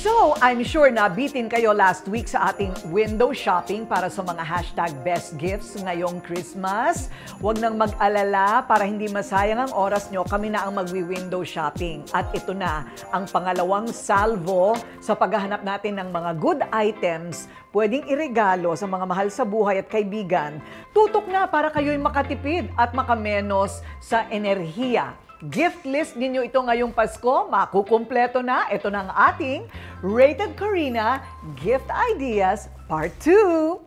So, I'm sure nabitin kayo last week sa ating window shopping para sa mga #best gifts ngayong Christmas. Huwag nang mag-alala para hindi masayang ang oras nyo, kami na ang magwi-window shopping. At ito na ang pangalawang salvo sa paghahanap natin ng mga good items pwedeng iregalo sa mga mahal sa buhay at kaibigan. Tutok na para kayo'y makatipid at makamenos sa enerhiya. Gift list ninyo ito ngayong Pasko, makukumpleto na. Ito na ang ating Rated Corina Gift Ideas Part 2.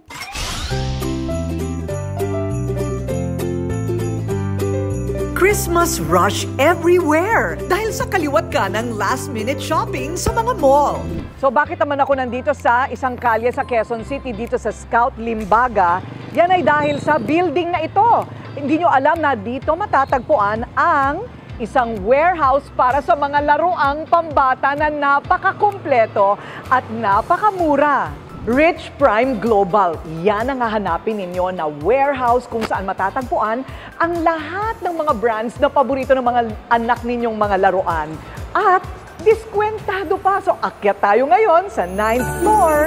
Christmas rush everywhere dahil sa kaliwat ka ng last-minute shopping sa mga mall. So bakit naman ako nandito sa isang kalye sa Quezon City, dito sa Scout Limbaga? Yan ay dahil sa building na ito. Hindi nyo alam na dito matatagpuan ang isang warehouse para sa mga laruang pambata na napakakumpleto at napakamura. Rich Prime Global, yan ang hahanapin ninyo na warehouse kung saan matatagpuan ang lahat ng mga brands na paborito ng mga anak ninyong mga laruan. At diskwentado pa. So akyat tayo ngayon sa 9th floor.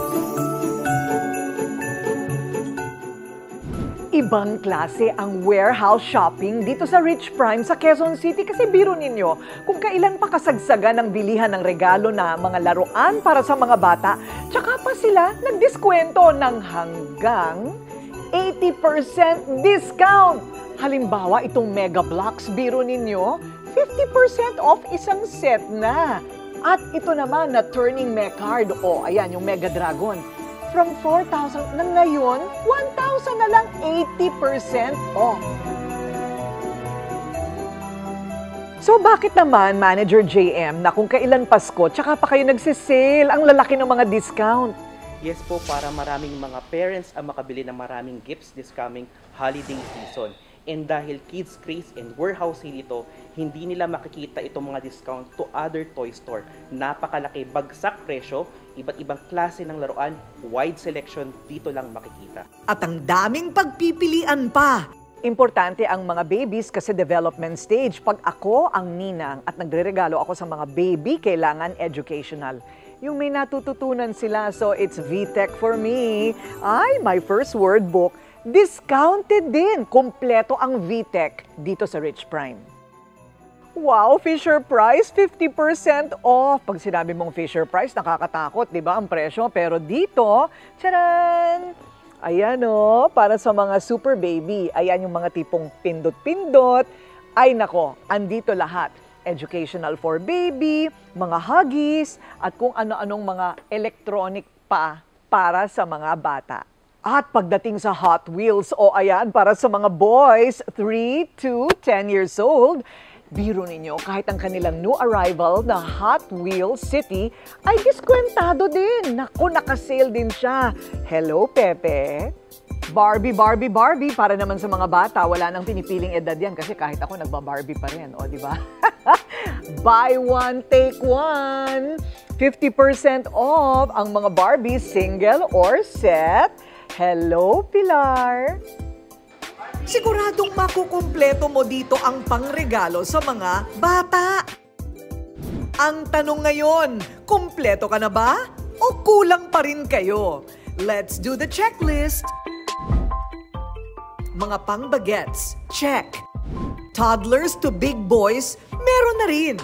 Ibang klase ang warehouse shopping dito sa Rich Prime sa Quezon City kasi biro ninyo, kung kailan pa kasagsagan ng bilihan ng regalo na mga laruan para sa mga bata, tsaka pa sila nagdiskwento ng hanggang 80% discount. Halimbawa, itong Mega Blocks biro ninyo, 50% off isang set na. At ito naman na Turning Me Card, o ayan yung Mega Dragon. From 4,000 na ngayon, 1,000 na lang, 80% off. So bakit naman, Manager JM, na kung kailan Pasko, tsaka pa kayo nagsisale, ang lalaki ng mga discount? Yes po, para maraming mga parents ang makabili ng maraming gifts this coming holiday season. And dahil kids craze and warehouse sale ito, hindi nila makikita itong mga discount to other toy store. Napakalaki, bagsak presyo, iba't ibang klase ng laruan, wide selection, dito lang makikita. At ang daming pagpipilian pa. Importante ang mga babies kasi development stage. Pag ako ang ninang at nagre-regalo ako sa mga baby, kailangan educational. Yung may natututunan sila, so it's VTech for me. Ay, my first word book. Discounted din. Kompleto ang VTech dito sa Rich Prime. Wow, Fisher Price, 50% off. Pag sinabi mong Fisher Price, nakakatakot, di ba, ang presyo? Pero dito, tcharan! Ayan o, para sa mga super baby. Ayan yung mga tipong pindot-pindot. Ay nako, andito lahat. Educational for baby, mga huggies, at kung ano-anong mga electronic pa para sa mga bata. At pagdating sa Hot Wheels, o ayan, para sa mga boys, 3 to 10 years old, biro ninyo, kahit ang kanilang new arrival na Hot Wheels City ay diskwentado din. Naku, nakasale din siya. Hello, Pepe. Barbie, Barbie, Barbie, para naman sa mga bata, wala nang pinipiling edad yan kasi kahit ako nagba-Barbie pa rin, o di ba? Buy one, take one. 50% off ang mga Barbie single or set. Hello, Pilar! Siguradong makukumpleto mo dito ang pangregalo sa mga bata. Ang tanong ngayon, kumpleto ka na ba? O kulang pa rin kayo? Let's do the checklist. Mga pang-bagets, check. Toddlers to big boys, meron na rin.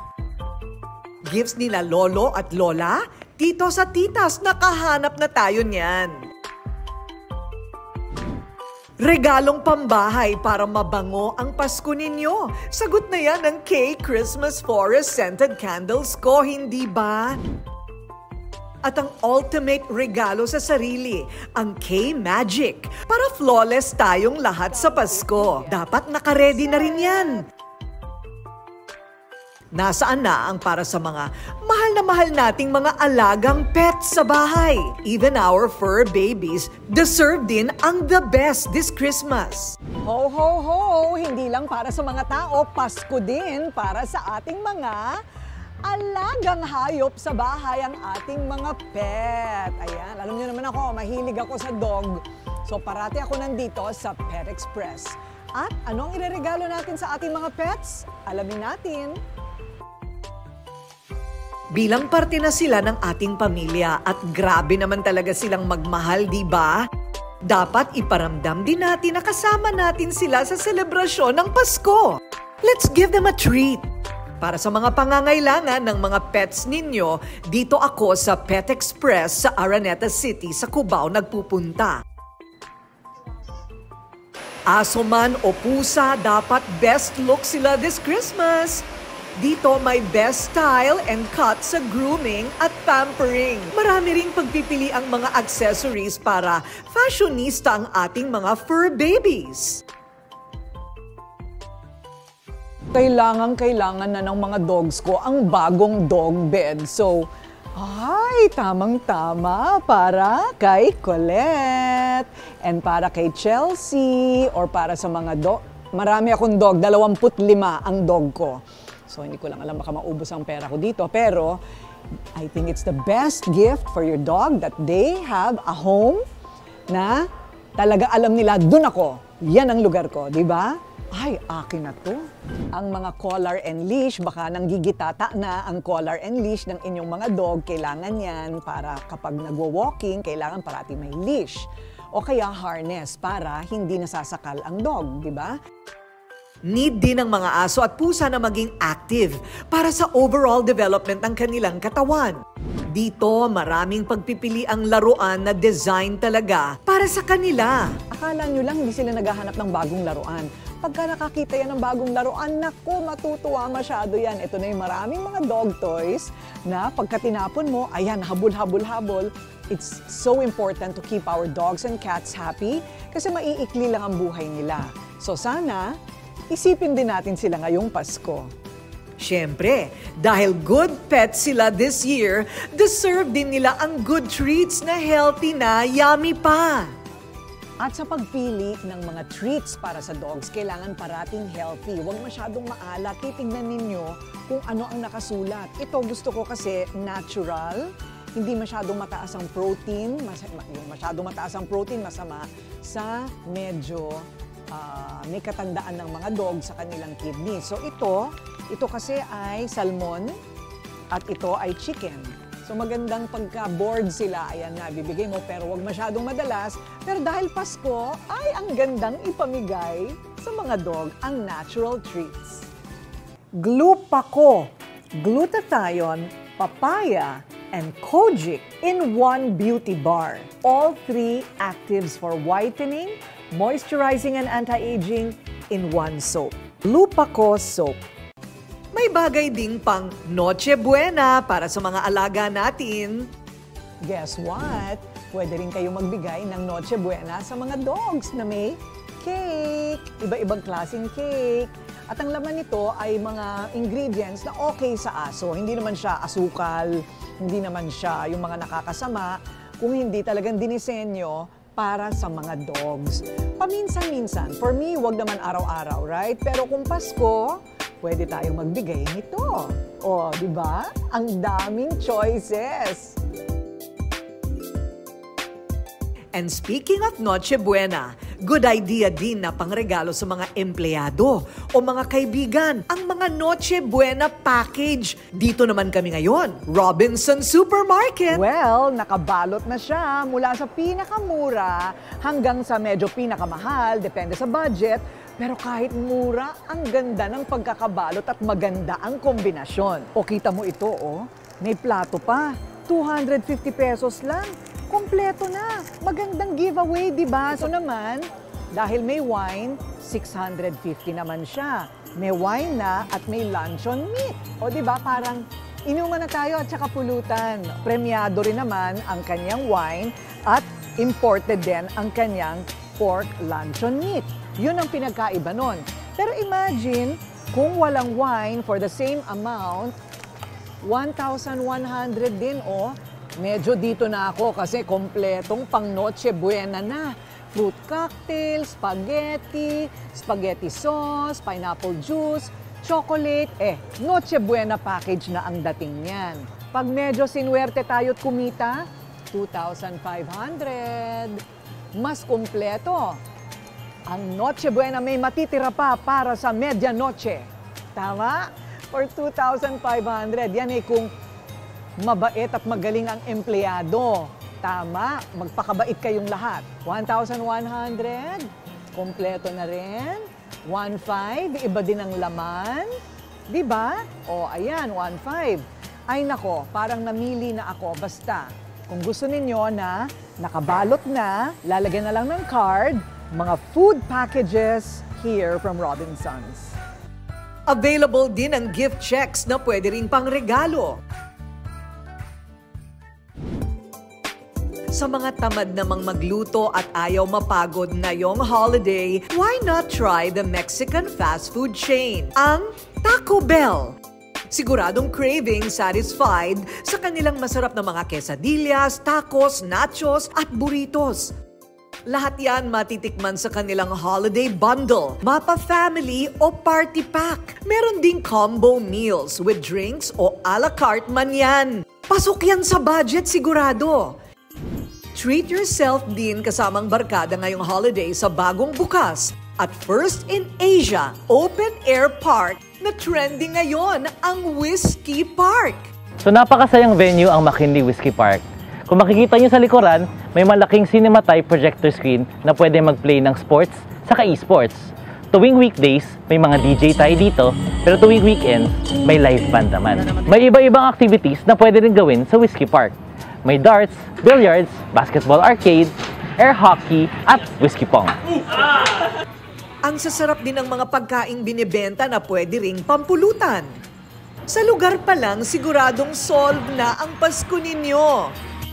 Gifts nila lolo at lola, titos at titas, nakahanap na tayo niyan. Regalong pambahay para mabango ang Pasko ninyo. Sagot na yan ang K-Christmas Forest Scented Candles ko, hindi ba? At ang ultimate regalo sa sarili, ang K-Magic. Para flawless tayong lahat sa Pasko. Dapat nakaredy na rin yan. Nasaan na ang para sa mga mahal na mahal nating mga alagang pets sa bahay? Even our fur babies deserve din ang the best this Christmas. Ho, ho, ho! Hindi lang para sa mga tao, Pasko din para sa ating mga alagang hayop sa bahay, ang ating mga pet. Ayan, alam niyo naman ako, mahilig ako sa dog. So parati ako nandito sa Pet Express. At anong ireregalo natin sa ating mga pets? Alamin natin. Bilang parte na sila ng ating pamilya at grabe naman talaga silang magmahal, di ba? Dapat iparamdam din natin na kasama natin sila sa selebrasyon ng Pasko. Let's give them a treat. Para sa mga pangangailangan ng mga pets ninyo, dito ako sa Pet Express sa Araneta City sa Cubao nagpupunta. Aso man o pusa, dapat best look sila this Christmas. Dito may best style and cut sa grooming at pampering. Marami ring pagpipili ang mga accessories para fashionista ang ating mga fur babies. Kailangan na ng mga dogs ko ang bagong dog bed. So, ay, tamang-tama para kay Colette and para kay Chelsea or para sa mga dog. Marami akong dog, 25 ang dog ko. So, hindi ko lang alam, baka maubos ang pera ko dito. Pero, I think it's the best gift for your dog that they have a home na talaga alam nila, dun ako. Yan ang lugar ko, di ba? Ay, akin na to. Ang mga collar and leash, baka nanggigitata na ang collar and leash ng inyong mga dog. Kailangan yan para kapag nagwo-walking, kailangan parati may leash. O kaya harness para hindi nasasakal ang dog, di ba? Need din ng mga aso at pusa na maging active para sa overall development ng kanilang katawan. Dito, maraming pagpipili ang laruan na design talaga para sa kanila. Akala nyo lang hindi sila naghahanap ng bagong laruan. Pagka nakakita yan ng bagong laruan, naku, matutuwa masyado yan. Ito na yung maraming mga dog toys na pagka tinapon mo, ayan, habol. It's so important to keep our dogs and cats happy kasi maiikli lang ang buhay nila. So sana, isipin din natin sila ngayong Pasko. Siyempre, dahil good pets sila this year, deserve din nila ang good treats na healthy na yummy pa. At sa pagpili ng mga treats para sa dogs, kailangan parating healthy. Huwag masyadong maalat. Titignan ninyo kung ano ang nakasulat. Ito gusto ko kasi natural, hindi masyadong mataas ang protein. Yung masyadong mataas ang protein, masama sa medyo may katandaan ng mga dog sa kanilang kidney. So ito kasi ay salmon at ito ay chicken. So magandang pagka-bored sila, ayan na, bibigay mo pero wag masyadong madalas. Pero dahil Pasko, ay ang gandang ipamigay sa mga dog ang natural treats. Glupaco, glutathione, papaya, and kojic in one beauty bar. All three actives for whitening, moisturizing and anti-aging in one soap. Glupaco soap. May bagay ding pang Noche Buena para sa mga alaga natin. Guess what? Pwede rin kayo magbigay ng Noche Buena sa mga dogs na may cake. Iba-ibang klaseng cake. At ang laman nito ay mga ingredients na okay sa aso. Hindi naman siya asukal, hindi naman siya yung mga nakakasama, kung hindi talagang dinisenyo para sa mga dogs. Paminsan-minsan. For me, wag naman araw-araw, right? Pero kung Pasko, pwede tayong magbigay nito. O, di ba? Ang daming choices. And speaking of Noche Buena, good idea din na pangregalo sa mga empleyado o mga kaibigan ang mga Noche Buena package. Dito naman kami ngayon, Robinson Supermarket. Well, nakabalot na siya mula sa pinakamura hanggang sa medyo pinakamahal, depende sa budget. Pero kahit mura, ang ganda ng pagkakabalot at maganda ang kombinasyon. O kita mo ito, oh, may plato pa. 250 pesos lang. Kompleto na. Magandang giveaway, di ba? So naman, dahil may wine, 650 naman siya. May wine na at may luncheon meat. O di ba, parang inuman na tayo at saka pulutan. Premiado rin naman ang kanyang wine at imported din ang kanyang pork luncheon meat. Yun ang pinagkaiba nun. Pero imagine, kung walang wine for the same amount, 1,100 din, oh. Medyo dito na ako kasi kompletong pang Noche Buena na. Fruit cocktail, spaghetti sauce, pineapple juice, chocolate. Noche Buena package na ang dating niyan. Pag medyo sinuwerte tayo't kumita, 2,500. Mas kompleto. Ang Noche Buena may matitira pa para sa medianoche. Tama? For 2,500. Yan kung mabait at magaling ang empleyado. Tama, magpakabait kayong lahat. 1,100, kompleto na rin. 1,500, iba din ang laman. Diba? O, ayan, 1,500. Ay nako, parang namili na ako. Basta, kung gusto ninyo na nakabalot na, lalagyan na lang ng card, mga food packages here from Robinsons. Available din ang gift checks na pwede ring pangregalo. Sa mga tamad namang magluto at ayaw mapagod ngayong holiday, why not try the Mexican fast food chain, ang Taco Bell? Siguradong craving satisfied sa kanilang masarap na mga quesadillas, tacos, nachos at burritos. Lahat yan matitikman sa kanilang holiday bundle, mapa family o party pack. Meron ding combo meals with drinks o a la carte man yan. Pasok yan sa budget sigurado. Treat yourself din kasamang barkada ngayong holiday sa bagong bukas at first in Asia open air park na trending ngayon, ang Whiskey Park. So napakasayang venue ang McKinley Whiskey Park. Kung makikita nyo sa likuran, may malaking cinema-type projector screen na pwede mag-play ng sports saka e-sports. Tuwing weekdays, may mga DJ tayo dito, pero tuwing weekend, may live band naman. May iba-ibang activities na pwede rin gawin sa Whiskey Park. May darts, billiards, basketball arcade, air hockey, at whiskey pong. Ang sasarap din ng mga pagkaing binibenta na pwede ring pampulutan. Sa lugar pa lang, siguradong solve na ang Pasko ninyo.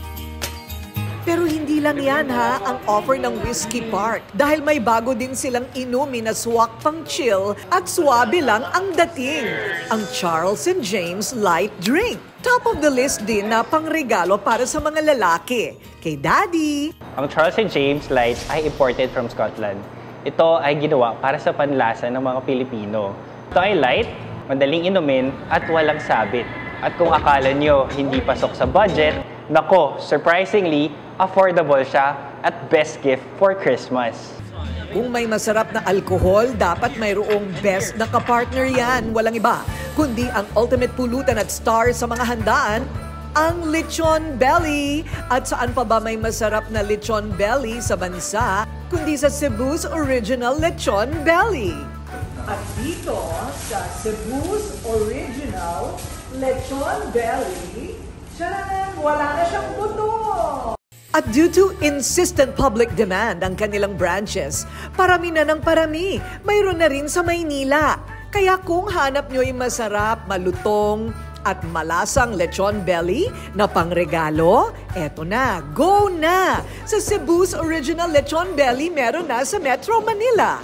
Pero hindi lang yan ha, ang offer ng Whiskey Park. Dahil may bago din silang inumin na swak pang chill at swabe lang ang dating. Ang Charles & James Light Drink. Top of the list din na pangregalo para sa mga lalaki. Kay Daddy. Ang Charles & James Light ay imported from Scotland. Ito ay ginawa para sa panlasa ng mga Pilipino. Ito ay light, madaling inumin at walang sabit. At kung akala nyo hindi pasok sa budget, nako, surprisingly, affordable siya at best gift for Christmas. Kung may masarap na alkohol, dapat mayroong best na kapartner yan. Walang iba, kundi ang ultimate pulutan at star sa mga handaan, ang Lechon Belly. At saan pa ba may masarap na Lechon Belly sa bansa, kundi sa Cebu's Original Lechon Belly. At dito sa Cebu's Original Lechon Belly, tcharam! Wala na siyang buto! At due to insistent public demand ang kanilang branches, parami na ng parami, mayroon na rin sa Maynila. Kaya kung hanap nyo yung masarap, malutong, at malasang Lechon Belly na pangregalo, eto na, go na! Sa Cebu's Original Lechon Belly, meron na sa Metro Manila.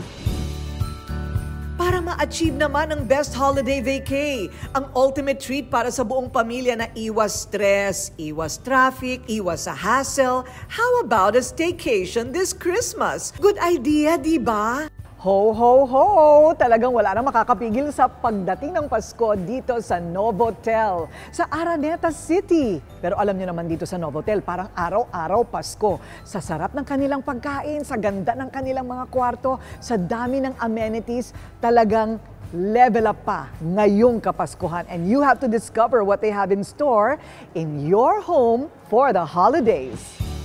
Para ma-achieve naman ang best holiday vacay, ang ultimate treat para sa buong pamilya na iwas stress, iwas traffic, iwas sa hassle. How about a staycation this Christmas? Good idea, di ba? Ho, ho, ho! Talagang wala nang makakapigil sa pagdating ng Pasko dito sa Novotel, sa Araneta City. Pero alam niyo naman dito sa Novotel, parang araw-araw Pasko. Sa sarap ng kanilang pagkain, sa ganda ng kanilang mga kwarto, sa dami ng amenities, talagang level up pa ngayong Kapaskuhan. And you have to discover what they have in store in your home for the holidays.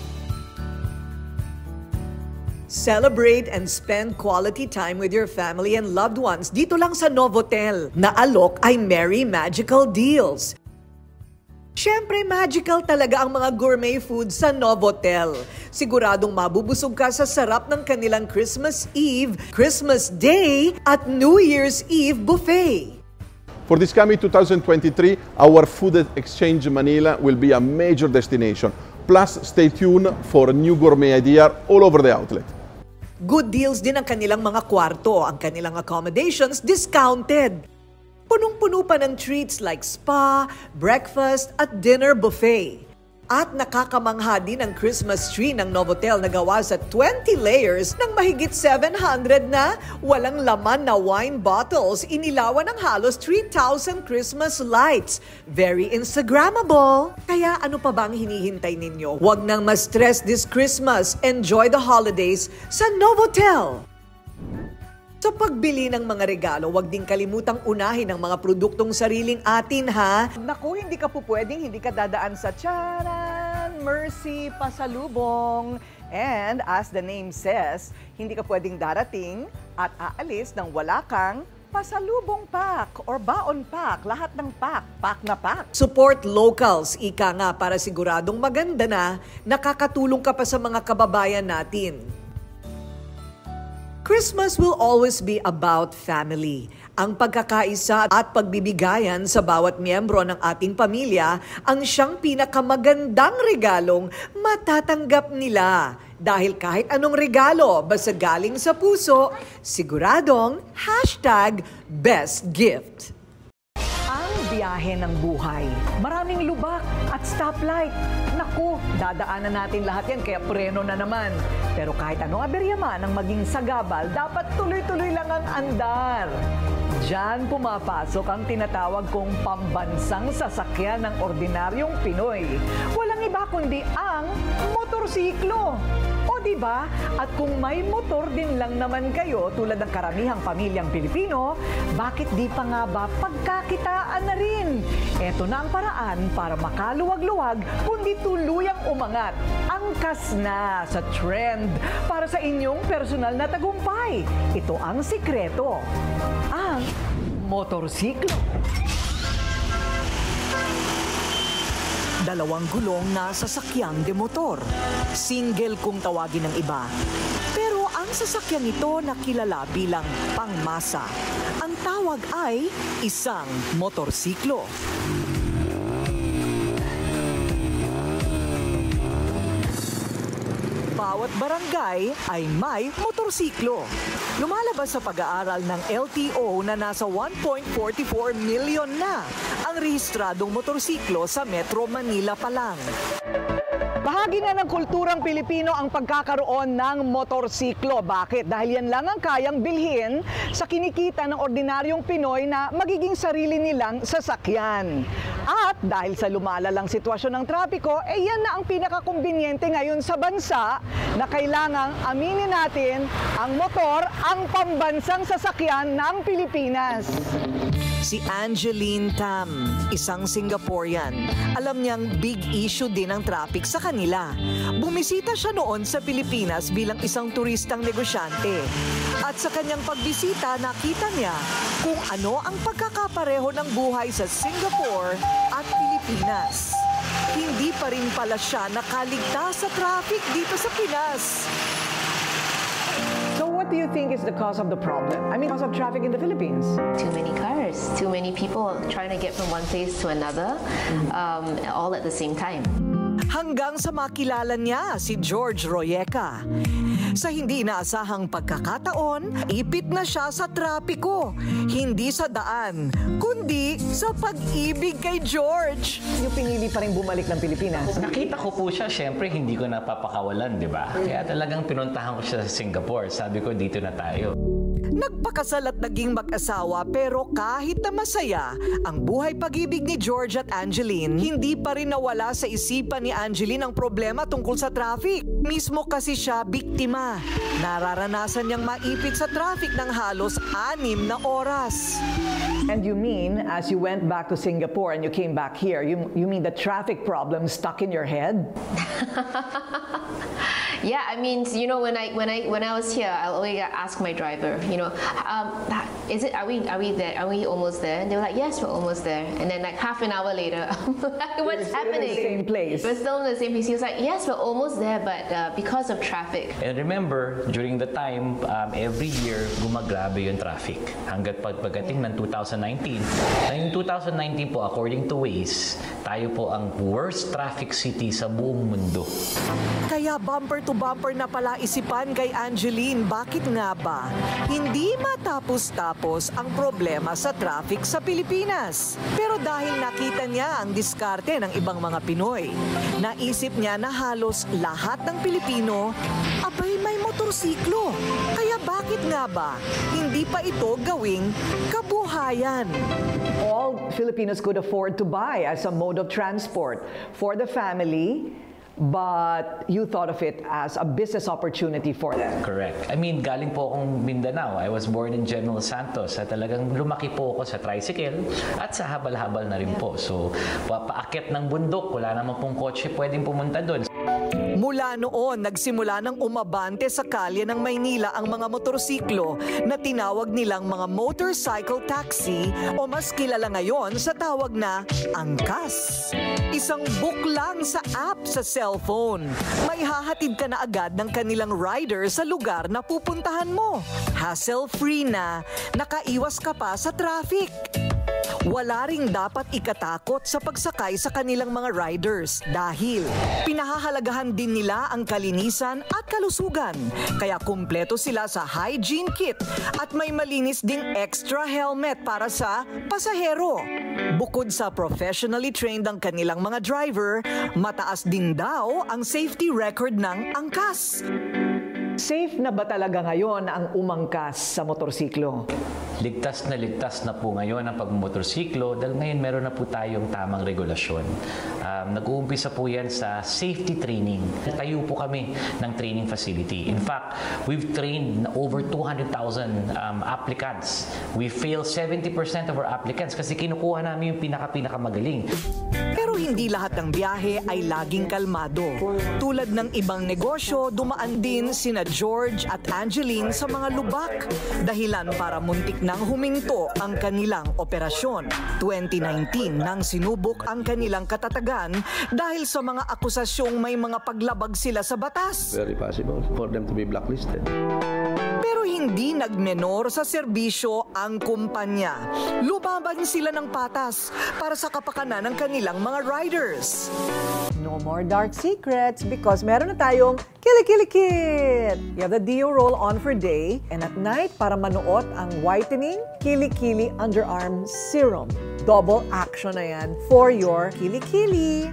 Celebrate and spend quality time with your family and loved ones dito lang sa Novotel. Naalok ay Merry Magical Deals. Siyempre, magical talaga ang mga gourmet food sa Novotel. Siguradong mabubusog ka sa sarap ng kanilang Christmas Eve, Christmas Day, at New Year's Eve buffet. For this coming 2023, our Food Exchange Manila will be a major destination. Plus, stay tuned for a new gourmet idea all over the outlet. Good deals din ang kanilang mga kwarto, ang kanilang accommodations discounted. Punong-puno pa ng treats like spa, breakfast at dinner buffet. At nakakamangha din ang Christmas tree ng Novotel na gawa sa 20 layers ng mahigit 700 na walang laman na wine bottles. Inilawan ng halos 3,000 Christmas lights. Very Instagrammable. Kaya ano pa bang hinihintay ninyo? Huwag nang ma-stress this Christmas. Enjoy the holidays sa Novotel. Sa pagbili ng mga regalo, huwag din kalimutang unahin ang mga produktong sariling atin, ha? Naku, hindi ka po pwedeng, hindi ka dadaan sa Charan, Mercy, pasalubong. And as the name says, hindi ka pwedeng darating at aalis nang wala kang pasalubong pack or baon pack. Lahat ng pack na pack. Support locals, ika nga, para siguradong maganda na nakakatulong ka pa sa mga kababayan natin. Christmas will always be about family. Ang pagkakaisa at pagbibigayan sa bawat miyembro ng ating pamilya ang siyang pinakamagandang regalong matatanggap nila. Dahil kahit anong regalo, basta galing sa puso, siguradong #bestgift. Ang biyahe ng buhay. Maraming lubak at stoplight. Naku, dadaanan natin lahat yan, kaya preno na naman. Pero kahit anong aberya man ang maging sagabal, dapat tuloy-tuloy lang ang andar. Diyan pumapasok ang tinatawag kong pambansang sasakyan ng ordinaryong Pinoy. Walang iba kundi ang motorsiklo. O diba? At kung may motor din lang naman kayo tulad ng karamihang pamilyang Pilipino, bakit di pa nga ba pagkakitaan na rin? Eto na ang paraan para makaluwag-luwag kundi tuluyang umangat. Angkas na sa trend para sa inyong personal na tagumpay. Ito ang sikreto. Ang motorsiklo. Dalawang gulong na sasakyang demotor. Single kung tawagin ng iba. Pero ang sasakyang ito nakilala bilang pangmasa. Ang tawag ay isang motorsiklo. Bawat barangay ay may motorsiklo. Lumalabas sa pag-aaral ng LTO na nasa 1.44 million na ang rehistradong motorsiklo sa Metro Manila pa lang. Bahagi na ng kulturang Pilipino ang pagkakaroon ng motorsiklo. Bakit? Dahil yan lang ang kayang bilhin sa kinikita ng ordinaryong Pinoy na magiging sarili nilang sasakyan. At dahil sa lumalalang sitwasyon ng trapiko, yan na ang pinakakumbinyente ngayon sa bansa na kailangang aminin natin ang motor ang pambansang sasakyan ng Pilipinas. Si Angeline Tam, isang Singaporean. Alam niyang big issue din ang traffic sa kanila. Bumisita siya noon sa Pilipinas bilang isang turistang negosyante. At sa kanyang pagbisita, nakita niya kung ano ang pagkakapareho ng buhay sa Singapore at Pilipinas. Hindi pa rin pala siya nakaligtas sa traffic dito sa Pinas. So what do you think is the cause of the problem? I mean, cause of traffic in the Philippines? Too many cars, too many people trying to get from one place to another, all at the same time. Hanggang sa makilala niya si George Royeca. Sa hindi inaasahang pagkakataon, ipit na siya sa trapiko. Hindi sa daan, kundi sa pag-ibig kay George. Yung pinili pa rin bumalik ng Pilipinas. Nakita ko po siya, syempre hindi ko napapakawalan, di ba? Kaya talagang pinuntahan ko siya sa Singapore. Sabi ko, dito na tayo. Nagpakasal at naging mag-asawa pero kahit na masaya ang buhay pag-ibig ni George at Angeline, hindi pa rin nawala sa isipan ni Angeline ang problema tungkol sa traffic. Mismo kasi siya biktima. Nararanasan niyang maipit sa traffic ng halos 6 na oras. And you mean, as you went back to Singapore and you came back here, you mean the traffic problem stuck in your head? Yeah, I mean, you know, when I was here, I'll always ask my driver, you know, are we there? Are we almost there? And they were like, yes, we're almost there. And then like half an hour later, I'm like, what's happening? We're in the same place. We're still in the same place. He was like, yes, we're almost there, but because of traffic. And remember, during the time, every year, gumagrabe yung traffic. Hanggat pagdating ng 2019. Na yung 2019 po, according to Waze, tayo po ang worst traffic city sa buong mundo. Kaya bumper to bumper na pala isipan kay Angeline, bakit nga ba hindi matapos-tapos ang problema sa traffic sa Pilipinas? Pero dahil nakita niya ang diskarte ng ibang mga Pinoy, naisip niya na halos lahat ng Pilipino abay may motorsiklo. Kaya bakit nga ba hindi pa ito gawing kabuhayan? All Filipinos could afford to buy as a mode of transport for the family, but you thought of it as a business opportunity for them. Correct. I mean, galing po akong Mindanao. I was born in General Santos. At talagang lumaki po ako sa tricycle at sa habal-habal na rin po. So, paakyat ng bundok, wala naman pong kotse pwedeng pumunta doon. Mula noon, nagsimula ng umabante sa kalye ng Maynila ang mga motorsiklo na tinawag nilang mga motorcycle taxi o mas kilala ngayon sa tawag na angkas. Isang book lang sa app sa cellphone. May hahatid ka na agad ng kanilang rider sa lugar na pupuntahan mo. Hassle-free na, nakaiwas ka pa sa traffic. Wala ring dapat ikatakot sa pagsakay sa kanilang mga riders dahil pinahahalagahan din nila ang kalinisan at kalusugan. Kaya kumpleto sila sa hygiene kit at may malinis ding extra helmet para sa pasahero. Bukod sa professionally trained ang kanilang mga driver, mataas din daw ang safety record ng angkas. Safe na ba talaga ngayon ang umangkas sa motorsiklo? Ligtas na po ngayon ang pagmotorsiklo dahil ngayon meron na po tayong tamang regulasyon. Nag-uumpisa po yan sa safety training. Tayo po kami ng training facility. In fact, we've trained over 200,000 applicants. We fail 70% of our applicants kasi kinukuha namin yung pinakamagaling. Pero hindi lahat ng biyahe ay laging kalmado. Tulad ng ibang negosyo, dumaan din sina George at Angeline sa mga lubak. Dahilan para muntik nang huminto ang kanilang operasyon. 2019 nang sinubok ang kanilang katatagan dahil sa mga akusasyong may mga paglabag sila sa batas. Very possible for them to be blacklisted. Pero hindi nagmenor sa serbisyo ang kumpanya. Lumaban sila ng patas para sa kapakanan ng kanilang mga riders. No more dark secrets because meron na tayong Kili Kit! You have the Deo roll on for day and at night para manuot ang whitening Kili underarm serum. Double action na yan for your Kili.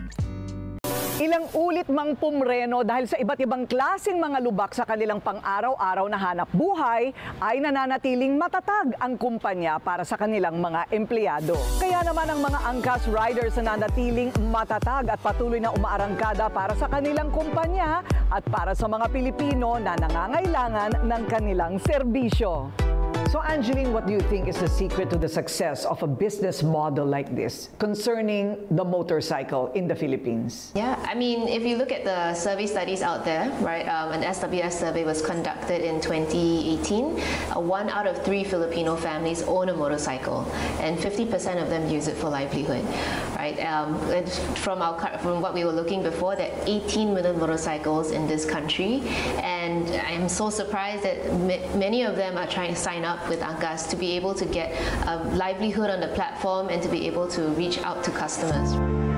Ilang ulit mang pumreno dahil sa iba't ibang klaseng mga lubak sa kanilang pang-araw-araw na hanap buhay ay nananatiling matatag ang kumpanya para sa kanilang mga empleyado. Kaya naman ang mga angkas riders na nanatiling matatag at patuloy na umaarangkada para sa kanilang kumpanya at para sa mga Pilipino na nangangailangan ng kanilang serbisyo. So Angeline, what do you think is the secret to the success of a business model like this concerning the motorcycle in the Philippines? Yeah, I mean, if you look at the survey studies out there, right, an SWS survey was conducted in 2018. 1 out of 3 Filipino families own a motorcycle, and 50% of them use it for livelihood, right? And from what we were looking before, there are 18 million motorcycles in this country, and I'm so surprised that many of them are trying to sign up with Angkas to be able to get a livelihood on the platform and to be able to reach out to customers.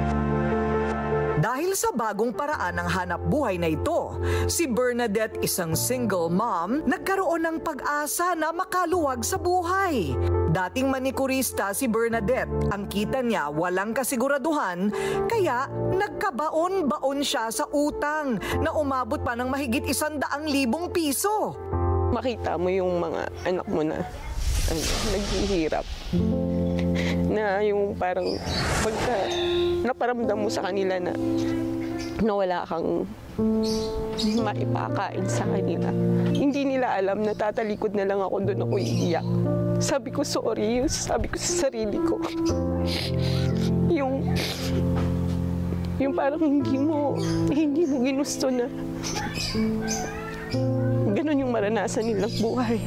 Dahil sa bagong paraan ng hanap buhay na ito, si Bernadette, isang single mom, nagkaroon ng pag-asa na makaluwag sa buhay. Dating manikurista si Bernadette, ang kita niya walang kasiguraduhan, kaya nagkabaon-baon siya sa utang na umabot pa ng mahigit 100,000 piso. Makita mo yung mga anak mo na naghihirap. Na yung parang pagka naparamdam mo sa kanila na wala kang maipakain sa kanila. Hindi nila alam na tatalikod na lang ako doon, ako iiyak. Sabi ko sorry, sabi ko sa sarili ko. Yung parang hindi mo ginusto na ganun yung maranasan nilang buhay.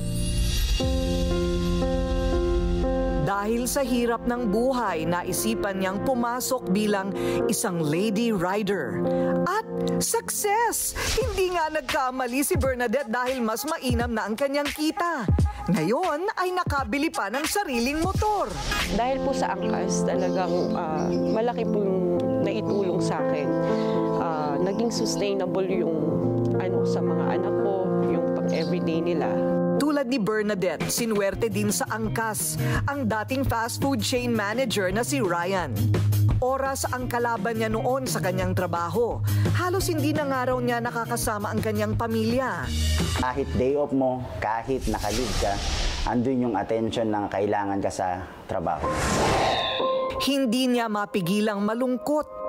Dahil sa hirap ng buhay, naisipan niyang pumasok bilang isang lady rider. At success! Hindi nga nagkamali si Bernadette dahil mas mainam na ang kanyang kita. Ngayon ay nakabili pa ng sariling motor. Dahil po sa angkas, talagang malaki po yung naitulong sa akin. Naging sustainable yung sa mga anak ko, yung pang-everyday nila. Tulad ni Bernadette, sinuwerte din sa angkas ang dating fast food chain manager na si Ryan. Oras ang kalaban niya noon sa kanyang trabaho. Halos hindi na nga raw niya nakakasama ang kanyang pamilya. Kahit day off mo, kahit naka-leave ka, andun yung attention na kailangan ka sa trabaho. Hindi niya mapigilang malungkot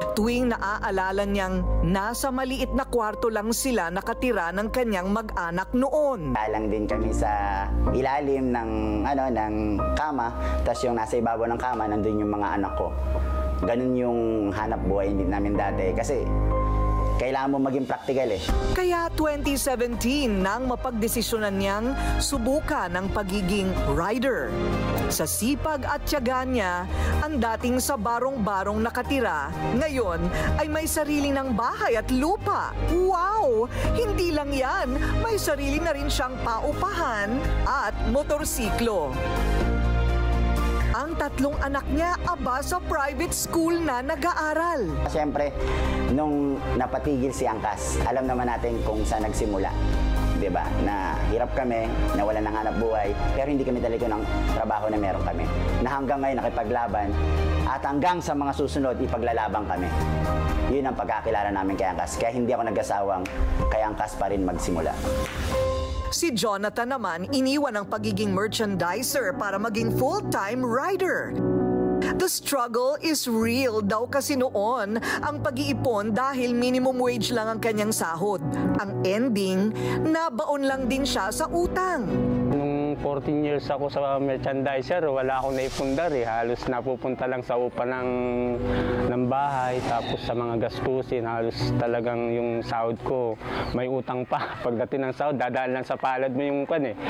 Tuwing naaalala niyang nasa maliit na kwarto lang sila nakatira ng kanyang mag-anak noon. Alang din kami sa ilalim ng kama, tapos yung nasa ibabaw ng kama nandun yung mga anak ko. Ganun yung hanap buhay din namin dati kasi kailangan mo maging practical eh. Kaya 2017 nang mapagdesisyonan niyang subukan ang pagiging rider. Sa sipag at tiyaga niya, ang dating sa barong-barong nakatira, ngayon ay may sarili ng bahay at lupa. Wow! Hindi lang yan, may sarili na rin siyang paupahan at motorsiklo. Ang tatlong anak niya aba sa private school na nag-aaral. Siyempre, nung napatigil si Angkas, alam naman natin kung saan nagsimula. Diba? Na hirap kami, nawalan ng hanap buhay, pero hindi kami talaga ng trabaho na meron kami. Na hanggang ngayon nakipaglaban, at hanggang sa mga susunod, ipaglalabang kami. Yun ang pagkakilala namin kay Angkas. Kaya hindi ako nag-asawang kay Angkas pa rin magsimula. Si Jonathan naman iniwan ang pagiging merchandiser para maging full-time rider. The struggle is real daw kasi noon ang pag-iipon dahil minimum wage lang ang kanyang sahod. Ang ending, nabaon lang din siya sa utang. Nung 14 years ako sa merchandiser, wala akong naipundar eh. Halos napupunta lang sa upa ng bahay, tapos sa mga gastusin, halos talagang yung sahod ko may utang pa. Pagdating ng sahod, dadaan lang sa palad mo yung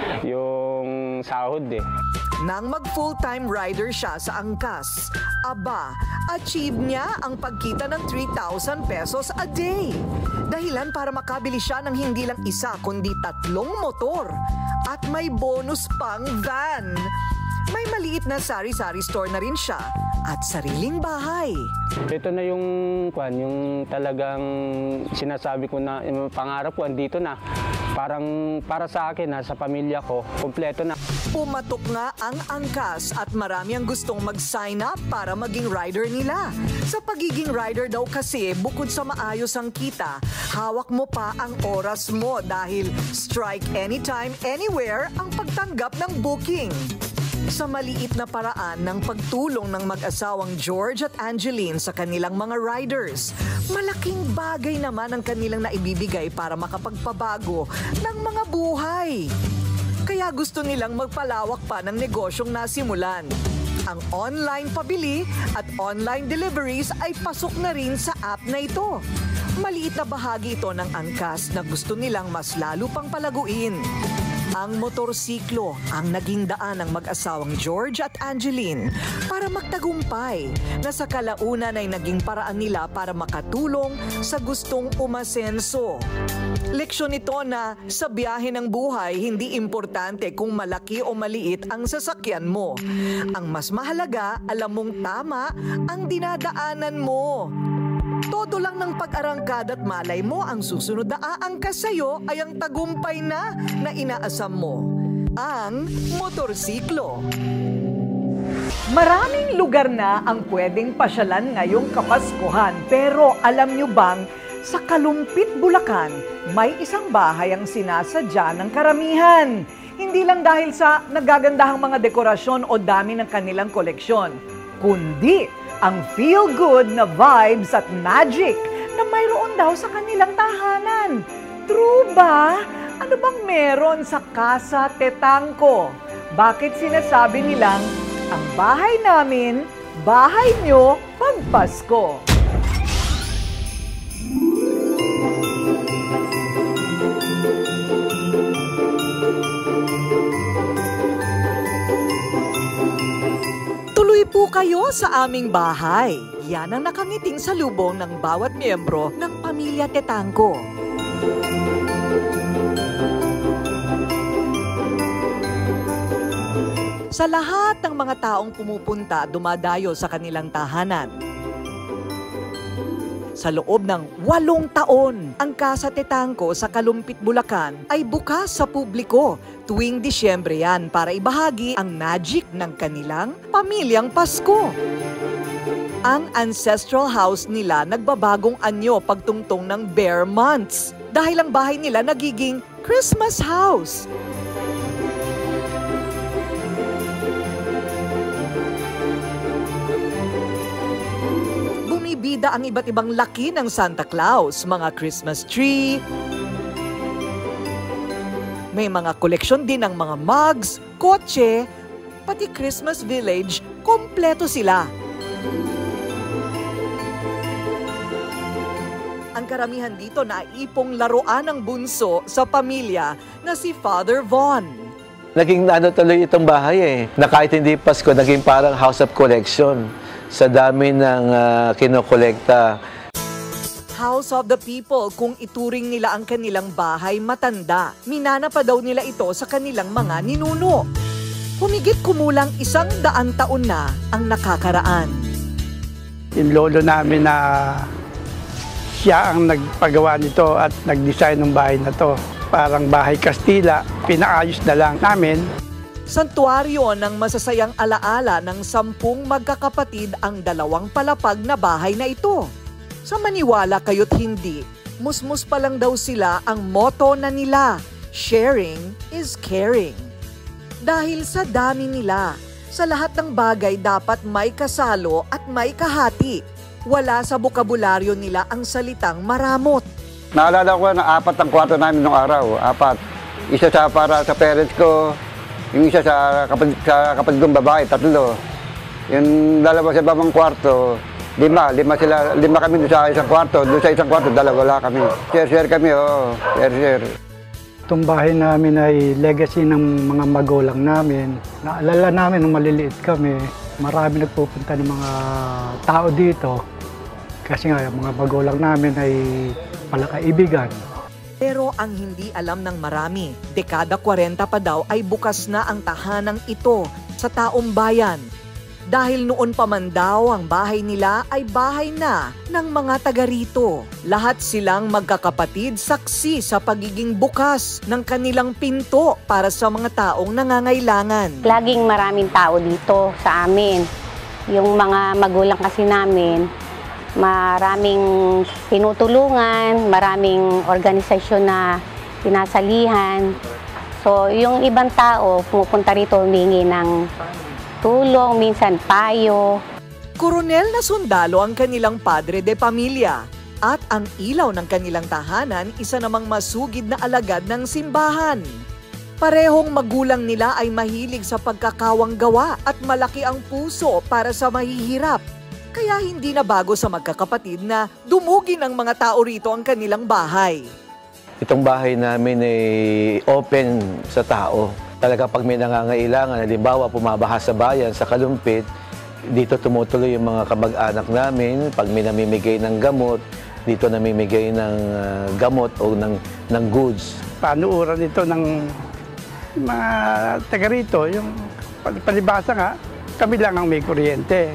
sahod eh. Nang mag-full-time rider siya sa Angkas, aba, achieve niya ang pagkita ng 3,000 pesos a day. Dahilan para makabili siya ng hindi lang isa kundi 3 motor. At may bonus pang van. May maliit na sari-sari store na rin siya at sariling bahay. Ito na yung talagang sinasabi ko na yung pangarap ko andito na. Parang para sa akin, sa pamilya ko, kumpleto na. Pumatok nga ang Angkas at marami ang gustong mag-sign up para maging rider nila. Sa pagiging rider daw kasi, bukod sa maayos ang kita, hawak mo pa ang oras mo dahil strike anytime, anywhere ang pagtanggap ng booking. Sa maliit na paraan ng pagtulong ng mag-asawang George at Angeline sa kanilang mga riders, malaking bagay naman ang kanilang naibibigay para makapagpabago ng mga buhay. Kaya gusto nilang magpalawak pa ng negosyong nasimulan. Ang online pabili at online deliveries ay pasok na rin sa app na ito. Maliit na bahagi ito ng Angkas na gusto nilang mas lalo pang palaguin. Ang motorsiklo ang naging daan ng mag-asawang George at Angeline para magtagumpay na sa kalaunan ay naging paraan nila para makatulong sa gustong umasenso. Leksyon ito na sa biyahe ng buhay, hindi importante kung malaki o maliit ang sasakyan mo. Ang mas mahalaga, alam mong tama ang dinadaanan mo. Todo lang ng pag-arangkad at malay mo ang susunod na aangkas sa'yo ay ang tagumpay na inaasam mo. Ang motorsiklo. Maraming lugar na ang pwedeng pasyalan ngayong Kapaskuhan. Pero alam nyo bang sa Kalumpit, Bulacan, may isang bahay ang sinasadya ng karamihan. Hindi lang dahil sa nagagandahang mga dekorasyon o dami ng kanilang koleksyon, kundi ang feel-good na vibes at magic na mayroon daw sa kanilang tahanan. True ba? Ano bang meron sa Casa Tetangco? Bakit sinasabi nilang, ang bahay namin, bahay nyo, pag Pasko? Tuloy po kayo sa aming bahay. Yan ang nakangiting salubong ng bawat miyembro ng pamilya Tetangco. Sa lahat ng mga taong pumupunta, dumadayo sa kanilang tahanan. Sa loob ng 8 taon, ang Casa Tetangco sa Kalumpit, Bulacan ay bukas sa publiko. Tuwing Disyembre yan para ibahagi ang magic ng kanilang pamilyang Pasko. Ang ancestral house nila nagbabagong anyo pagtungtong ng bare months dahil ang bahay nila nagiging Christmas house. bida ang iba't ibang laki ng Santa Claus, mga Christmas tree, may mga koleksyon din ng mga mugs, kotse, pati Christmas village, kompleto sila. Ang karamihan dito naipong laruan ng bunso sa pamilya na si Father Von. Naging tuloy itong bahay na kahit hindi Pasko, naging parang house of collection sa dami ng kinokolekta. House of the People kung ituring nila ang kanilang bahay matanda. Minana pa daw nila ito sa kanilang mga ninuno. Humigit kumulang 100 taon na ang nakakaraan. Yung lolo namin na siya ang nagpagawa nito at nag-design ng bahay na to. Parang bahay Kastila, pinaayos na lang namin. Santuaryo ng masasayang alaala ng 10 magkakapatid ang 2 palapag na bahay na ito. Sa maniwala kayo't hindi, musmus pa lang daw sila ang motto na nila, sharing is caring. Dahil sa dami nila, sa lahat ng bagay dapat may kasalo at may kahati. Wala sa bokabularyo nila ang salitang maramot. Naalala ko na 4 ang kwarto namin nung araw, 4. Isa sa para sa parents ko, yung isa sa kapatid kong babae, 3. Yung 2 sa ibang kwarto, 5 kami doon sa isang kwarto, doon sa isang kwarto, 2 wala kami. Share kami, share. Itong bahay namin ay legacy ng mga magulang namin. Naalala namin nung maliliit kami, marami nagpupunta ng mga tao dito. Kasi nga, mga magulang namin ay palakaibigan. Pero ang hindi alam ng marami, dekada 40 pa daw ay bukas na ang tahanang ito sa taong bayan. Dahil noon pa man daw ang bahay nila ay bahay na ng mga taga rito. Lahat silang magkakapatid saksi sa pagiging bukas ng kanilang pinto para sa mga taong nangangailangan. Laging maraming tao dito sa amin. Yung mga magulang kasi namin, maraming tinutulungan, maraming organisasyon na pinasalihan. So, yung ibang tao pumupunta rito humingi ng tulong, minsan payo. Koronel na sundalo ang kanilang padre de pamilya at ang ilaw ng kanilang tahanan isa namang masugid na alagad ng simbahan. Parehong magulang nila ay mahilig sa pagkakawang gawa at malaki ang puso para sa mahihirap. Kaya hindi na bago sa magkakapatid na dumugin ng mga tao rito ang kanilang bahay. Itong bahay namin ay open sa tao. Talaga pag may nangangailangan, halimbawa pumabaha sa bayan, sa Kalumpit, dito tumutuloy yung mga kamag-anak namin. Pag may namimigay ng gamot, dito namimigay ng gamot o ng goods. Panuuran ito ng mga taga rito, yung palibasa nga, kami lang ang may kuryente.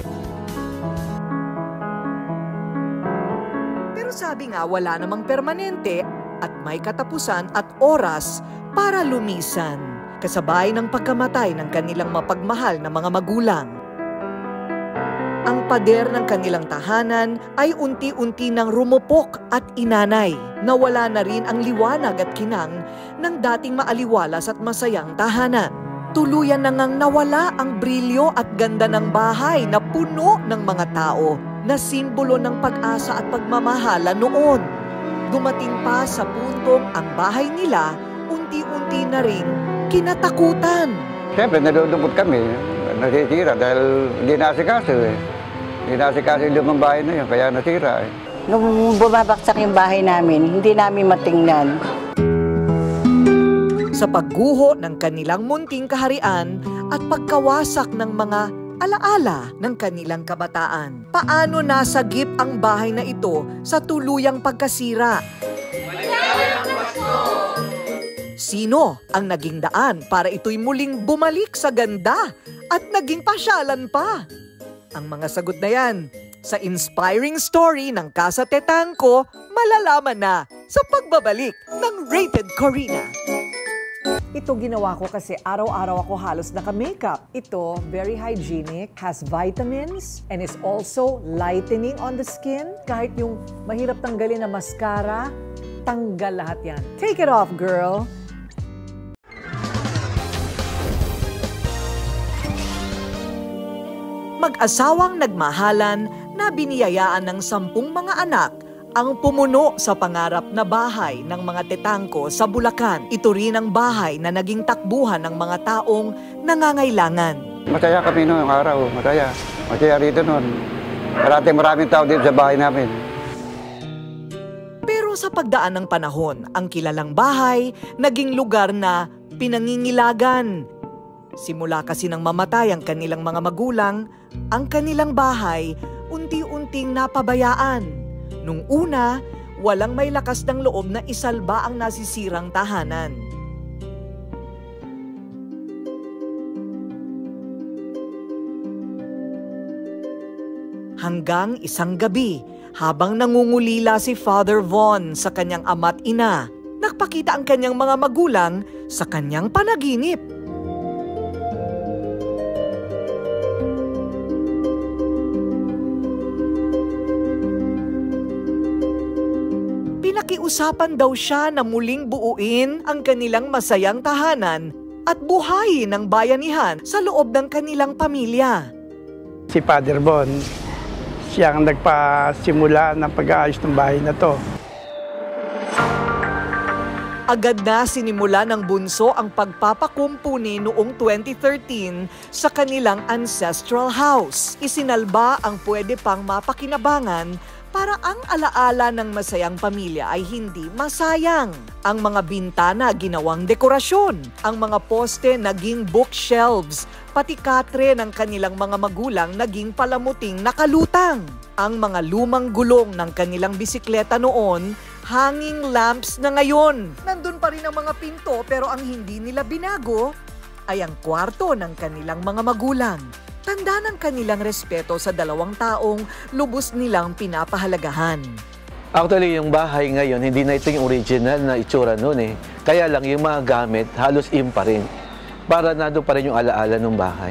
Pero sabi nga wala namang permanente at may katapusan at oras para lumisan, kasabay ng pagkamatay ng kanilang mapagmahal na mga magulang. Ang pader ng kanilang tahanan ay unti-unti nang rumupok at inanay. Nawala na rin ang liwanag at kinang ng dating maaliwalas at masayang tahanan. Tuluyan na ngang nawala ang brilyo at ganda ng bahay na puno ng mga tao na simbolo ng pag-asa at pagmamahala noon. Dumating pa sa puntong ang bahay nila unti-unti na rin kinatakutan. Siyempre, nalulungkot kami. Nasisira dahil hindi nasikaso Hindi nasikaso yung lumang bahay na yun, kaya nasira Nung bumabaksak yung bahay namin, hindi namin matingnan. Sa pagguho ng kanilang munting kaharian at pagkawasak ng mga alaala ng kanilang kabataan. Paano nasagip ang bahay na ito sa tuluyang pagkasira? Sino ang naging daan para ito'y muling bumalik sa ganda at naging pasyalan pa? Ang mga sagot na yan sa inspiring story ng Casa Tetangco, malalaman na sa pagbabalik ng Rated Corina. Ito ginawa ko kasi araw-araw ako halos naka-makeup. Ito, very hygienic, has vitamins, and is also lightening on the skin. Kahit yung mahirap tanggalin na mascara, tanggal lahat yan. Take it off, girl! Mag-asawang nagmahalan na biniyayaan ng 10 mga anak ang pumuno sa pangarap na bahay ng mga tetangko sa Bulacan. Ito rin ang bahay na naging takbuhan ng mga taong nangangailangan. Masaya kami noong araw, masaya. Masaya rito noon. Maraming tao dito sa bahay namin. Pero sa pagdaan ng panahon, ang kilalang bahay naging lugar na pinangingilagan. Simula kasi nang mamatay ang kanilang mga magulang, ang kanilang bahay unti-unting napabayaan. Nung una, walang may lakas ng loob na isalba ang nasisirang tahanan. Hanggang isang gabi, habang nangungulila si Father Von sa kanyang ama't ina, nagpakita ang kanyang mga magulang sa kanyang panaginip. Pinakiusapan daw siya na muling buuin ang kanilang masayang tahanan at buhayin ang bayanihan sa loob ng kanilang pamilya. Si Father Bon, siyang nagpasimula ng pag-aayos ng bahay na to. Agad na sinimula ng bunso ang pagpapakumpuni noong 2013 sa kanilang ancestral house. Isinalba ang pwede pang mapakinabangan para ang alaala ng masayang pamilya ay hindi masayang. Ang mga bintana ginawang dekorasyon, ang mga poste naging bookshelves, pati katre ng kanilang mga magulang naging palamuting nakalutang. Ang mga lumang gulong ng kanilang bisikleta noon, hanging lamps na ngayon. Nandun pa rin ang mga pinto pero ang hindi nila binago ay ang kwarto ng kanilang mga magulang. Tanda ng kanilang respeto sa 2 taong lubos nilang pinapahalagahan. Actually, yung bahay ngayon, hindi na ito yung original na itsura noon eh. Kaya lang yung mga gamit, halos im pa rin. Para nandun pa rin yung alaala ng bahay.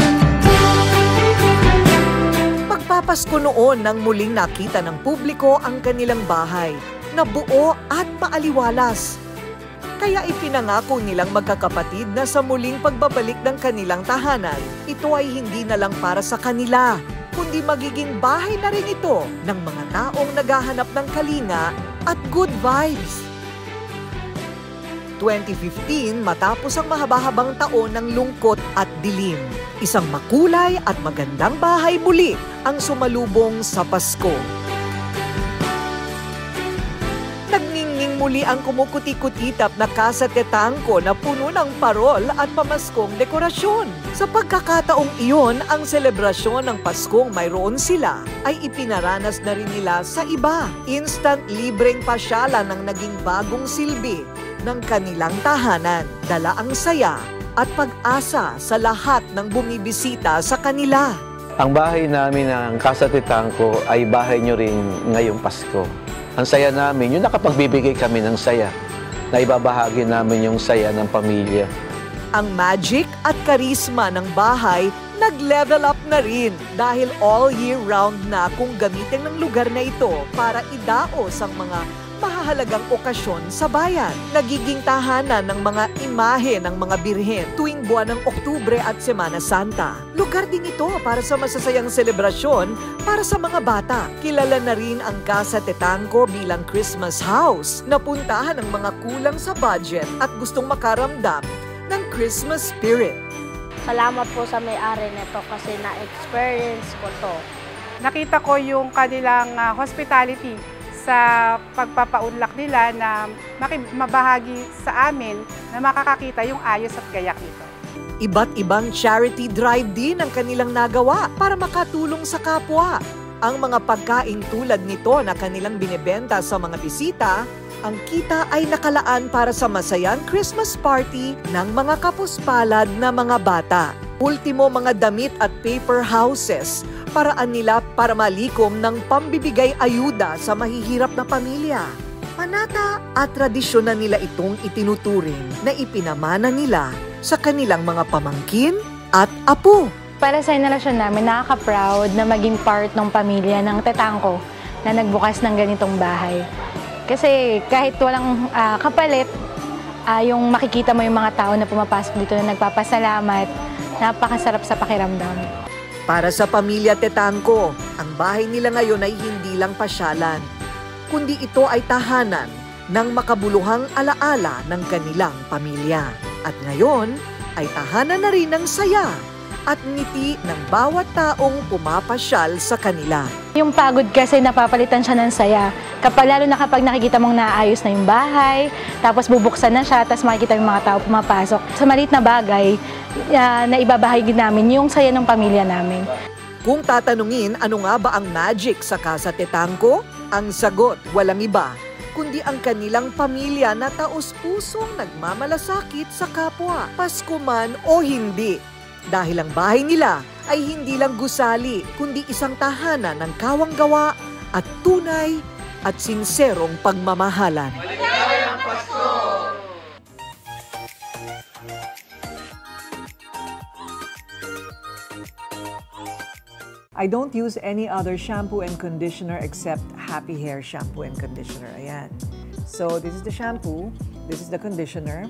Pagpapasko noon nang muling nakita ng publiko ang kanilang bahay na buo at maaliwalas. Kaya ipinangako nilang magkakapatid na sa muling pagbabalik ng kanilang tahanan, ito ay hindi na lang para sa kanila, kundi magiging bahay na rin ito ng mga taong naghahanap ng kalinga at good vibes. 2015 matapos ang mahaba-habang taon ng lungkot at dilim. Isang makulay at magandang bahay muli ang sumalubong sa Pasko. Nagngingning muli ang kumukuti-kutitap na Casa Tetangco na puno ng parol at pamaskong dekorasyon. Sa pagkakataong iyon, ang selebrasyon ng Paskong mayroon sila ay ipinaranas na rin nila sa iba. Instant libreng pasyalan ang naging bagong silbi ng kanilang tahanan. Dala ang saya at pag-asa sa lahat ng bumibisita sa kanila. Ang bahay namin ng Casa Tetangco ay bahay nyo rin ngayong Pasko. Ang saya namin, yung nakapagbibigay kami ng saya, na ibabahagi namin yung saya ng pamilya. Ang magic at karisma ng bahay nag-level up na rin dahil all year round na kung gamitin ng lugar na ito para idaos ang mga mahahalagang okasyon sa bayan. Nagiging tahanan ng mga imahe ng mga birhen tuwing buwan ng Oktubre at Semana Santa. Lugar din ito para sa masasayang selebrasyon para sa mga bata. Kilala na rin ang Casa Tetangco bilang Christmas house na puntahan ng mga kulang sa budget at gustong makaramdam ng Christmas spirit. Salamat po sa may-ari nito kasi na-experience ko to. Nakita ko yung kanilang hospitality sa pagpapaunlak nila na mabahagi sa amin na makakakita yung ayos at gayak nito. Iba't ibang charity drive din ang kanilang nagawa para makatulong sa kapwa. Ang mga pagkain tulad nito na kanilang binebenta sa mga bisita, ang kita ay nakalaan para sa masayang Christmas party ng mga kapuspalad na mga bata. Ultimo, mga damit at paper houses, paraan nila para malikom ng pambibigay ayuda sa mahihirap na pamilya. Panata at tradisyon na nila itong itinuturing na ipinamana nila sa kanilang mga pamangkin at apo. Para sa henerasyon namin, nakaka-proud na maging part ng pamilya ng Tetangco na nagbukas ng ganitong bahay. Kasi kahit walang kapalit, yung makikita mo yung mga tao na pumapasok dito na nagpapasalamat, napakasarap sa pakiramdam. Para sa pamilya Tetangco, ang bahay nila ngayon ay hindi lang pasyalan, kundi ito ay tahanan ng makabuluhang alaala ng kanilang pamilya. At ngayon ay tahanan na rin ng saya at ngiti ng bawat taong pumapasyal sa kanila. Yung pagod kasi napapalitan siya ng saya. Lalo na kapag nakikita mong naayos na yung bahay, tapos bubuksan na siya, tapos makikita yung mga tao pumapasok. Sa maliit na bagay, na ibabahagi namin yung saya ng pamilya namin. Kung tatanungin ano nga ba ang magic sa Casa Tetangco, ang sagot walang iba, kundi ang kanilang pamilya na taos-pusong nagmamalasakit sa kapwa, Pasko man o hindi. Dahil ang bahay nila ay hindi lang gusali, kundi isang tahanan ng kawang-gawa at tunay at sinserong pagmamahalan. Maligayang Pasko! I don't use any other shampoo and conditioner except Happy Hair shampoo and conditioner. Ayan. So this is the shampoo, this is the conditioner.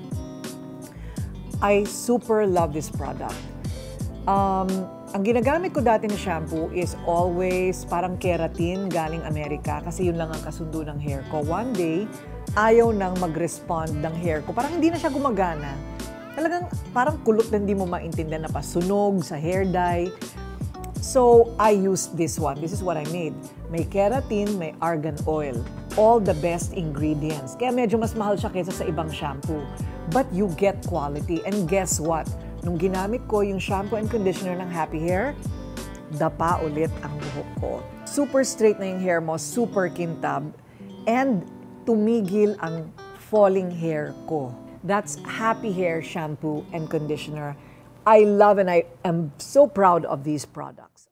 I super love this product. Ang ginagamit ko dati na shampoo is always parang keratin galing Amerika kasi yun lang ang kasundo ng hair ko. One day, ayaw nang mag-respond ng hair ko. Parang hindi na siya gumagana. Talagang parang kulot na hindi mo maintindihan na pasunog sa hair dye. So, I used this one. This is what I made. May keratin, may argan oil. All the best ingredients. Kaya medyo mas mahal siya kaysa sa ibang shampoo. But you get quality. And guess what? Nung ginamit ko yung shampoo and conditioner ng Happy Hair, dapa ulit ang buhok ko. Super straight na yung hair mo, super kintab, and tumigil ang falling hair ko. That's Happy Hair shampoo and conditioner. I love and I am so proud of these products.